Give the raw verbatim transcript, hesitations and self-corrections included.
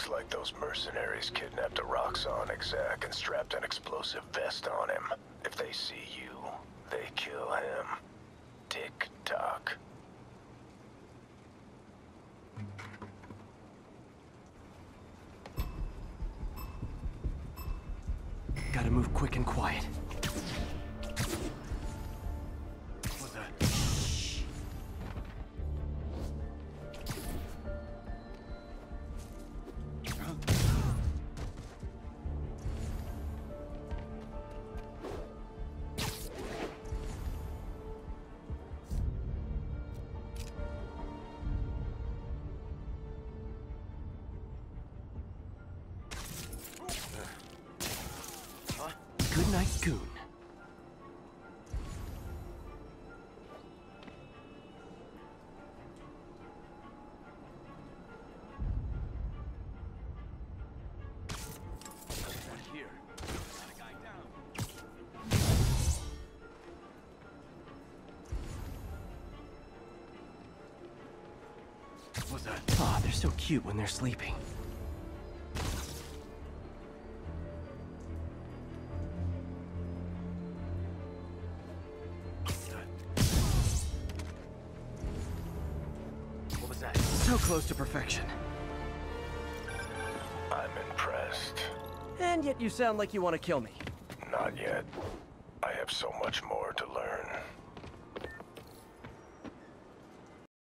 Looks like those mercenaries kidnapped a Roxxon exec and strapped an explosive vest on him. If they see you, they kill him. Tick-tock. Gotta move quick and quiet. What's that? Shh. Good night, Goon. Here. Got a guy down. What's that? Aw, they're so cute when they're sleeping. What was that? So close to perfection. I'm impressed. And yet you sound like you want to kill me. Not yet. I have so much more to learn.